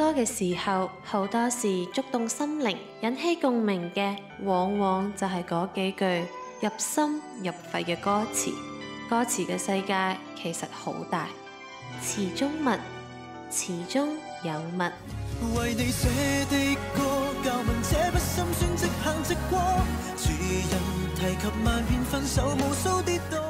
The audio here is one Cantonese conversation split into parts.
歌嘅時候，好多時觸動心靈、引起共鳴嘅，往往就係嗰幾句入心入肺嘅歌詞。歌詞嘅世界其實好大，詞中物，詞中有物。 為你寫的歌，教問這不心酸，即行即過，主人提及萬遍分手，無數跌倒。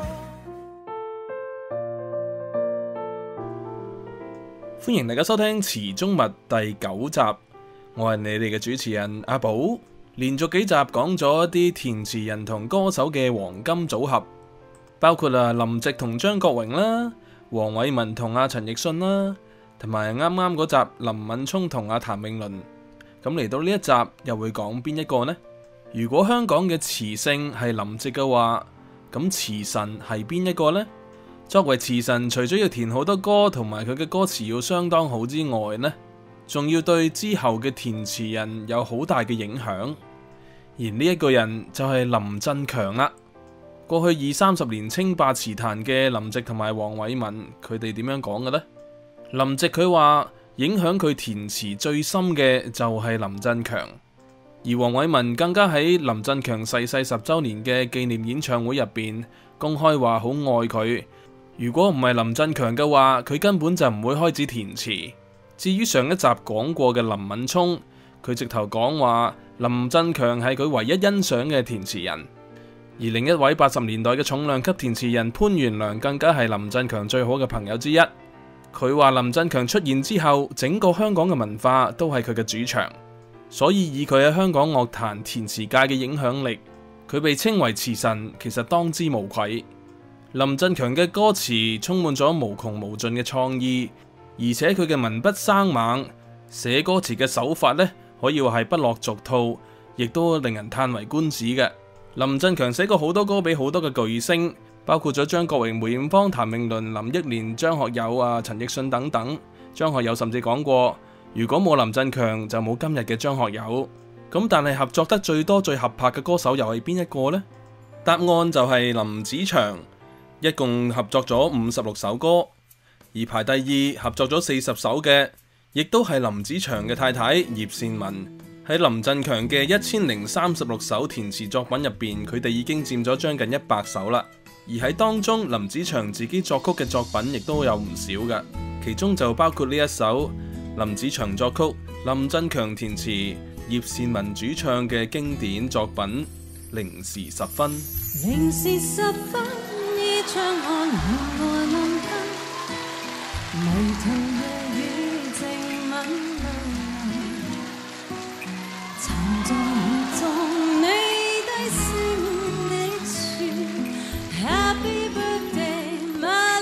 歡迎大家收聽詞中物第9集，我係你哋嘅主持人阿寶。連續幾集講咗一啲填詞人同歌手嘅黃金組合，包括林夕同張國榮啦，黃偉文同阿陳奕迅啦，同埋啱啱嗰集林敏聰同阿譚詠麟。咁嚟到呢一集又會講邊一個呢？如果香港嘅詞聖係林夕嘅話，咁詞神係邊一個呢？作為詞神，除咗要填好多歌，同埋佢嘅歌詞要相當好之外呢，仲要對之後嘅填詞人有好大嘅影響。而呢一個人就係林振強啦。過去20-30年稱霸詞壇嘅林夕同埋黃偉文，佢哋點樣講嘅呢？林夕佢話影響佢填詞最深嘅就係林振強，而黃偉文更加喺林振強逝世10週年嘅紀念演唱會入邊公開話好愛佢。如果唔係林振強嘅話，佢根本就唔會開始填詞。至於上一集講過嘅林敏聰，佢直頭講話林振強係佢唯一欣賞嘅填詞人。而另一位80年代嘅重量級填詞人潘源良更加係林振強最好嘅朋友之一。佢話林振強出現之後，整個香港嘅文化都係佢嘅主場，所以以佢喺香港樂壇填詞界嘅影響力，佢被稱為詞神，其實當之無愧。林振強嘅歌詞充滿咗無窮無盡嘅創意，而且佢嘅文筆生猛，寫歌詞嘅手法呢，可以話係不落俗套，亦都令人嘆為觀止嘅。林振強寫過好多歌俾好多嘅巨星，包括咗張國榮、梅艷芳、譚詠麟、林憶蓮、張學友、陳奕迅等等。張學友甚至講過，如果冇林振強就冇今日嘅張學友。咁但係合作得最多最合拍嘅歌手又係邊一個呢？答案就係林子祥。一共合作咗56首歌，而排第2合作咗40首嘅，亦都係林子祥嘅太太葉倩文。喺林振強嘅1036首填詞作品入邊，佢哋已經佔咗將近100首啦。而喺當中，林子祥自己作曲嘅作品亦都有唔少㗎，其中就包括呢一首林子祥作曲、林振強填詞、葉倩文主唱嘅經典作品《零時10分》。 零時10分。窗看門外夢燈，迷途夜雨靜吻流，沉在夢中你低聲的說 Happy birthday my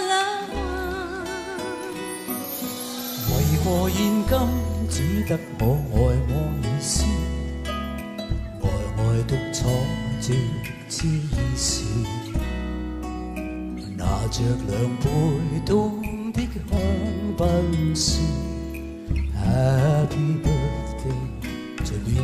love。 為何現今只得我愛我意思，呆呆獨坐直至兒時，拿着兩杯凍的香檳說 Happy birthday to me。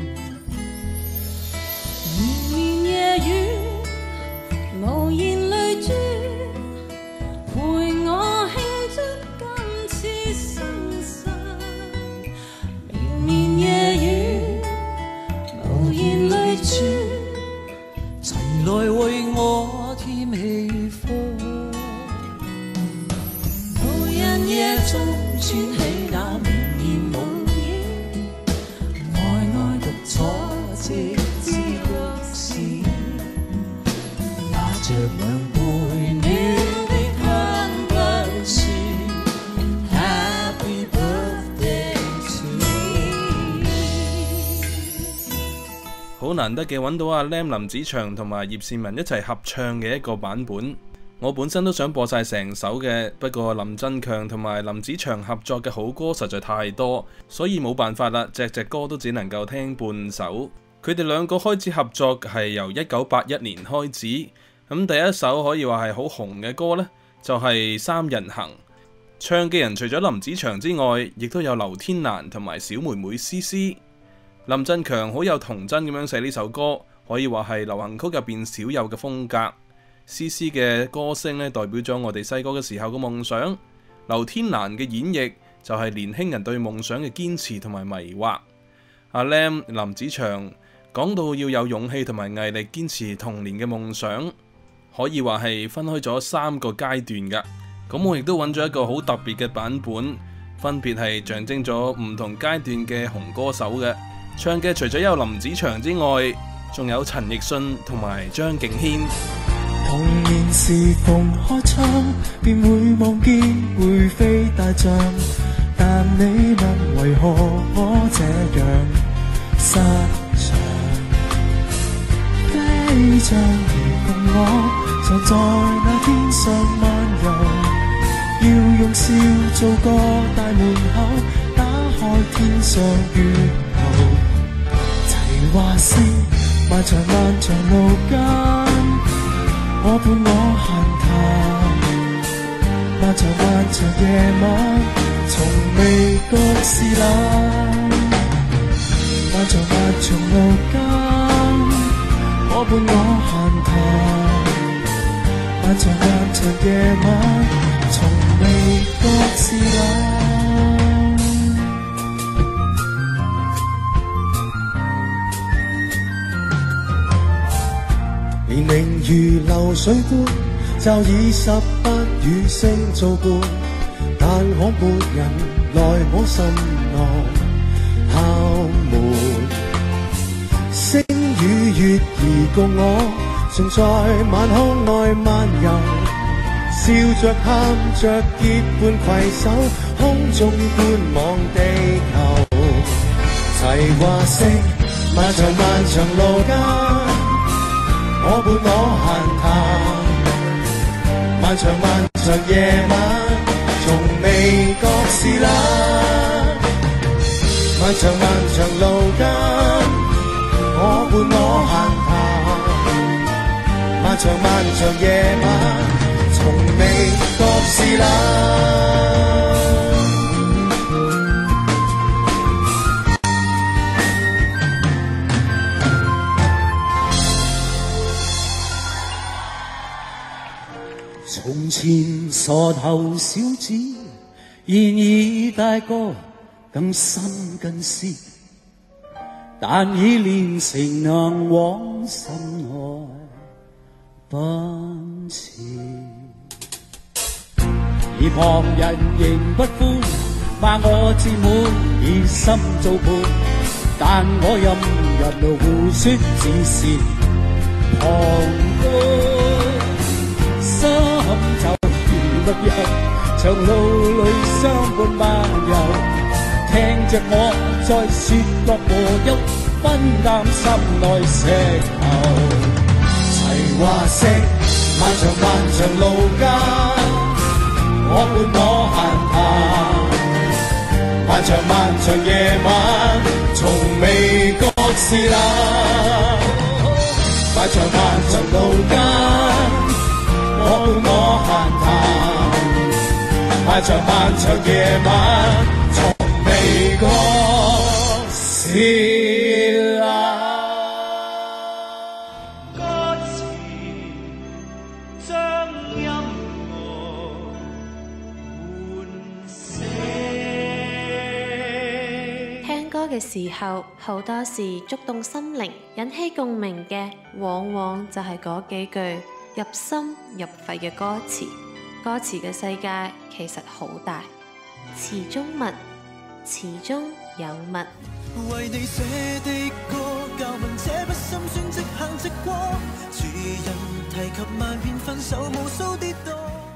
綿綿夜雨無言淚珠，陪我慶祝今次生辰。綿綿夜雨無言淚珠，齊來為我添喜歡。無人夜中穿起那綿綿夢衣，呆呆獨坐直至6時，拿着兩杯暖的香檳說 Happy birthday to me。 好難得嘅揾到阿 Lam 林子祥同埋葉倩文一齊合唱嘅一個版本。我本身都想播晒成首嘅，不過林振強同埋林子祥合作嘅好歌實在太多，所以冇辦法啦，隻歌都只能夠聽半首。佢哋兩個開始合作係由1981年開始，咁第一首可以話係好紅嘅歌呢，就係《三人行》。唱嘅人除咗林子祥之外，亦都有劉天蘭同埋小妹妹詩詩。林振強好有童真咁樣寫呢首歌，可以話係流行曲入邊少有嘅風格。詩詩嘅歌聲咧，代表咗我哋細個嘅時候嘅夢想。劉天蘭嘅演繹就係年輕人對夢想嘅堅持同埋迷惑。阿 Lam 林子祥講到要有勇氣同埋毅力堅持童年嘅夢想，可以話係分開咗3個階段㗎。咁我亦都揾咗一個好特別嘅版本，分別係象徵咗唔同階段嘅紅歌手嘅。唱嘅除咗有林子祥之外，仲有陳奕迅同埋張敬軒。 童年時逢開窗，便會望見會飛大象，但你問為何我這樣失常？飛象如共我，常在那天上漫遊，要用笑做個大門口，打開天上月球。齊話聲，漫長漫長路間，我伴我閒談，漫長漫長夜晚，從未覺是冷。漫長漫長路間，我伴我閒談，漫長漫長夜晚，從未覺是冷。年齡如流水般，就以18與星做伴，但可沒人來我心內敲門。星與月兒共我，常在晚空內漫遊，笑着喊着結伴攜手，空中觀望地球。齊話聲，漫長漫長路間，我伴我閒談，漫長漫長夜晚，從未覺是冷。漫長漫長路間，我伴我閒談，漫長漫長夜晚，從未覺是冷。從前傻頭小子，現已大個更深更思，但已練成能往心內奔馳。而旁人仍不歡，罵我自滿以心做伴，但我任人胡說只是旁觀。心就如綠油，長路裏相伴漫遊，聽着我在說樂和憂，分擔心內石頭。齊話聲，漫長漫長路間，我伴我閒談，漫長漫長夜晚，從未覺是冷。漫長漫長路間，我伴我閒談，漫長漫長夜晚，從未覺是冷。歌詞將音樂喚醒。 聽歌嘅時候，好多時觸動心靈、引起共鳴嘅，往往就係嗰幾句入心入肺嘅歌詞。歌詞嘅世界其實好大，詞中物，詞中有物。 為你寫的歌，教問這不心酸，即行即過，主人提及萬遍分手，無數跌倒。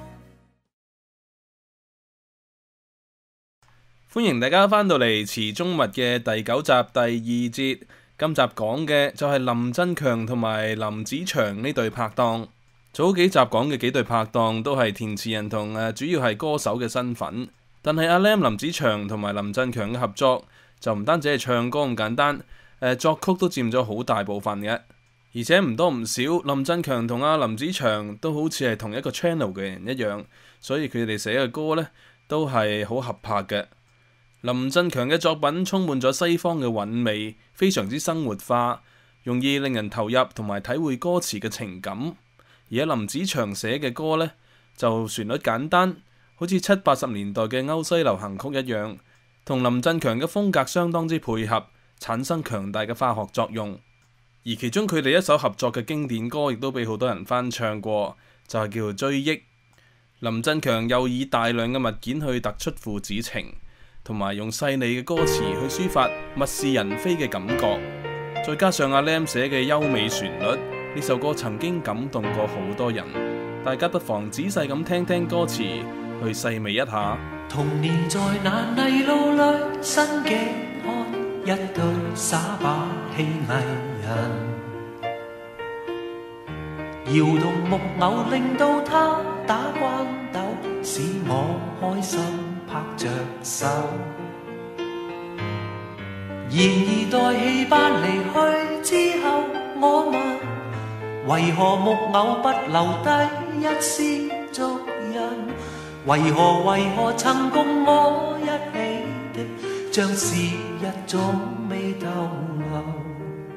歡迎大家翻到嚟詞中物嘅第9集第2節。今集講嘅就係林振強同埋林子祥呢對拍檔。早幾集講嘅幾對拍檔都係填詞人同主要係歌手嘅身份，但係阿 Lam 林子祥同埋林振強嘅合作就唔單止係唱歌咁簡單，作曲都佔咗好大部分嘅，而且唔多唔少，林振強同阿林子祥都好似係同一個 channel 嘅人一樣，所以佢哋寫嘅歌呢都係好合拍嘅。林振強嘅作品充滿咗西方嘅韻味，非常之生活化，容易令人投入同埋體會歌詞嘅情感。而阿林子祥寫嘅歌呢，就旋律簡單， 好似70、80年代嘅歐西流行曲一樣，同林振強嘅風格相當之配合，產生強大嘅化學作用。而其中佢哋一首合作嘅經典歌，亦都俾好多人翻唱過，就係叫做《追憶》。林振強又以大量嘅物件去突出父子情，同埋用細膩嘅歌詞去抒發物是人非嘅感覺，再加上阿 Lam 寫嘅優美旋律，呢首歌曾經感動過好多人。大家不妨仔細咁聽聽歌詞，去細味一下。 童年在那泥路裏，新嘅看一對耍把戲藝人，搖動木偶令到他打關鬥，使我開心拍着手。然而待戲班離去之後，我問為何木偶不留低一絲足印？為何曾共我一起的，像是一種未逗留。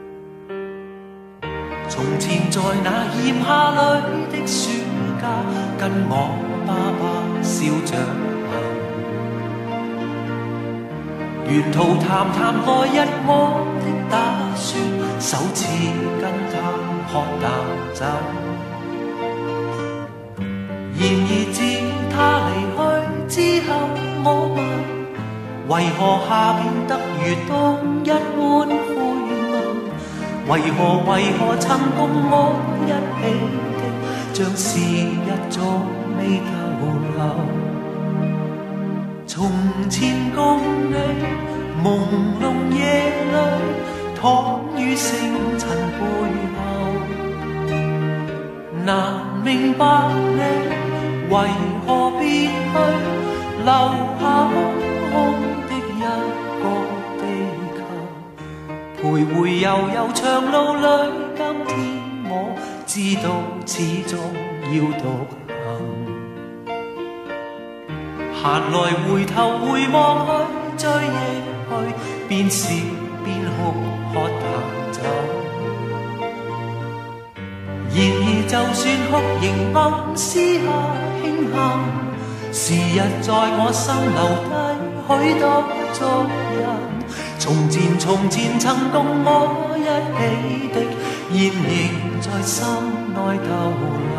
從前在那炎夏裏的暑假，跟我爸爸笑着行，沿途談來日我的打算，首次跟他喝淡酒。然而自他離去之後，我問為何夏變得如冬一般灰暗？為何曾共我一起的，像是一種未逗留。從前共你朦朧夜裏，躺於星塵背後，難明白你為何別去，留下空空的一個地球。徘徊悠長路裏，今天我知道始終要獨行。閒來回頭回望去，追憶去，邊笑邊哭，喝淡酒。然而就算哭仍暗私下慶幸，時日在我心留低許多足印。從前曾共我一起的，現仍在心內逗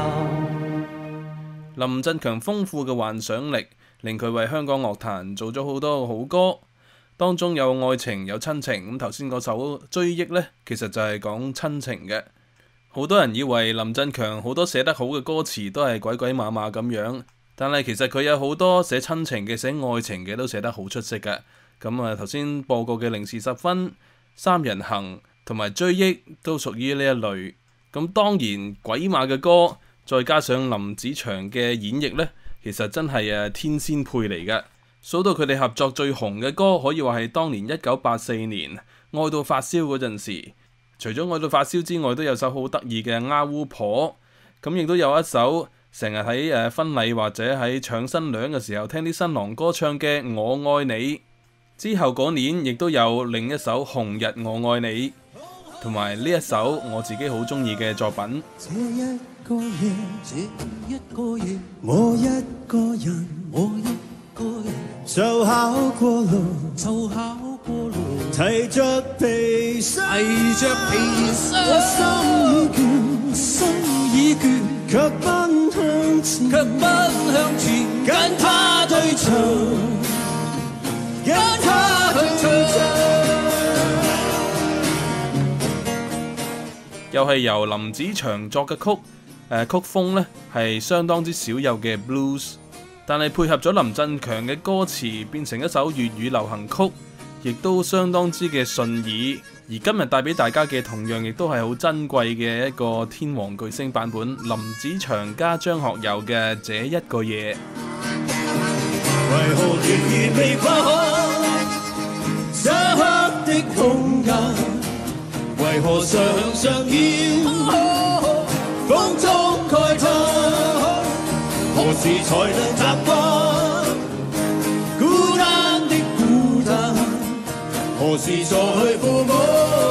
留。 林振強豐富嘅幻想力，令佢為香港樂壇做咗好多好歌，當中有愛情有親情。咁頭先嗰首《追憶》呢，其實就係講親情嘅。好多人以為林振強好多寫得好嘅歌詞都係鬼鬼馬馬咁樣，但係其實佢有好多寫親情嘅、寫愛情嘅都寫得好出色嘅。咁啊，頭先播過嘅《零時10分》、《三人行》同埋《追憶》都屬於呢一類。咁當然鬼馬嘅歌，再加上林子祥嘅演繹呢，其實真係天仙配嚟嘅。數到佢哋合作最紅嘅歌，可以話係當年1984年愛到發燒嗰陣時。除咗愛到發燒之外，都有首好得意嘅《丫烏婆》。咁亦都有一首成日喺婚禮或者喺搶新娘嘅時候聽啲新郎哥唱嘅《我愛你》。之後嗰年亦都有另一首《紅日我愛你》，同埋呢一首我自己好中意嘅作品。 這一個夜，這一個夜，我一個人，我一個人，就考過路，就考過路，提着皮箱，提着皮箱，我心已倦，卻奔向前，卻奔向前，跟他對唱，跟他去唱。 又係由林子祥作嘅曲，曲風呢係相當之少有嘅 blues， 但係配合咗林振強嘅歌詞，變成一首粵語流行曲，亦都相當之嘅順耳。而今日帶俾大家嘅同樣亦都係好珍貴嘅一個天王巨星版本，林子祥加張學友嘅《這一個夜》。 為何仍然未跨開這刻的空間？為何常常要風中慨嘆？何時才能習慣孤單的孤單？何時在父母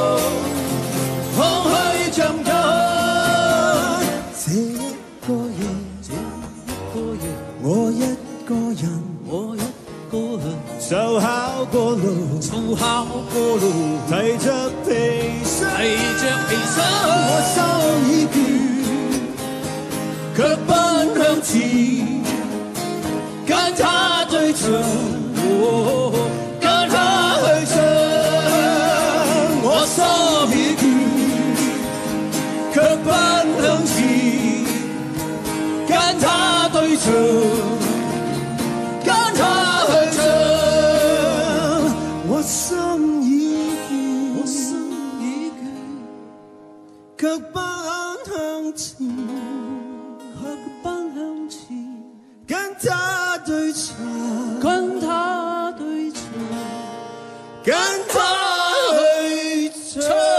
空虛長間？這一個夜，這一個夜，我一個其實我心已倦，卻不向前，跟他追隨，跟他去唱。我心已倦，卻不向前，跟他對唱，跟他去唱。我心已倦，我心已倦，卻不向前，卻不向前，跟他對唱，跟他對唱，跟他去唱。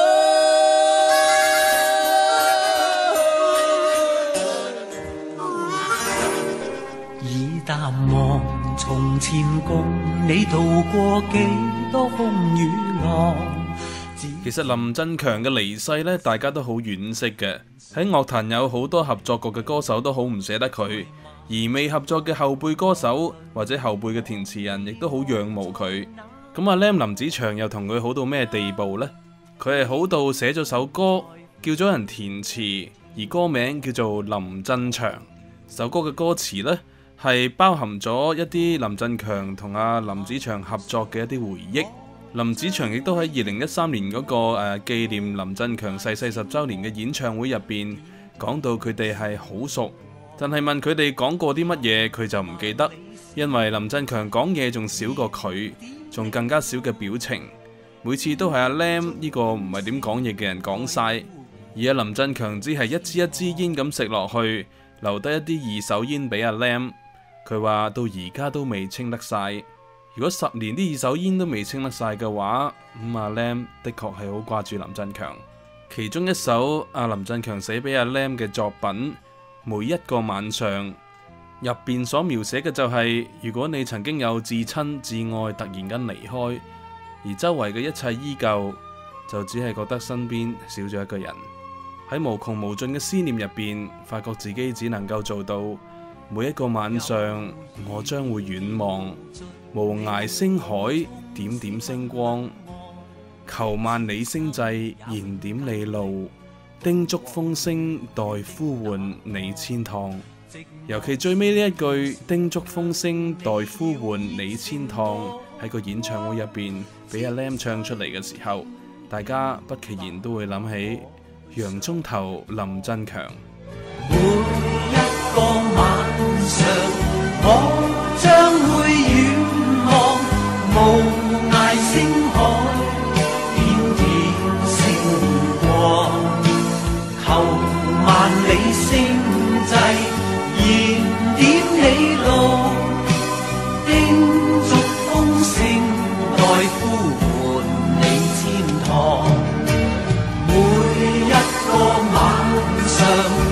已淡忘從前共你渡過幾多風雨浪。 其實林振強嘅離世呢，大家都好惋惜嘅。喺樂壇有好多合作過嘅歌手都好唔捨得佢，而未合作嘅後輩歌手或者後輩嘅填詞人亦都好仰慕佢。咁阿 Lam 林子祥又同佢好到咩地步呢？佢係好到寫咗首歌叫咗人填詞，而歌名叫做林振祥。首歌嘅歌詞呢，係包含咗一啲林振強同阿林子祥合作嘅一啲回憶。林子祥亦都喺2013年嗰個紀念林振強逝世10週年嘅演唱會入邊講到佢哋係好熟，但係問佢哋講過啲乜嘢，佢就唔記得，因為林振強講嘢仲少過佢，仲更加少嘅表情，每次都係阿 Lam 呢個唔係點講嘢嘅人講晒，而阿林振強只係一支一支煙咁食落去，留低一啲二手煙俾阿 Lam。佢話到而家都未清得晒。如果10年啲二手煙都未清得晒嘅話，咁阿 Lam 的確係好掛住林振強。其中一首阿林振強寫俾阿 Lam 嘅作品《每一個晚上》入邊所描寫嘅就係，如果你曾經有至親至愛突然間離開，而周圍嘅一切依舊，就只係覺得身邊少咗一個人。喺無窮無盡嘅思念入邊，發覺自己只能夠做到每一個晚上，我將會遠望無涯星海，點點星光，求萬里星際燃點你路，叮囑風聲待呼喚你千趟。尤其最尾呢一句叮囑風聲待呼喚你千趟，喺個演唱會入邊俾阿 Lam 唱出嚟嘅時候，大家不其然都會諗起洋蔥頭林振強。 每一個晚上，我將會遠望無涯星海，點點星光，求萬里星際燃點你路，叮囑風聲待呼喚你千趟。每一個晚上，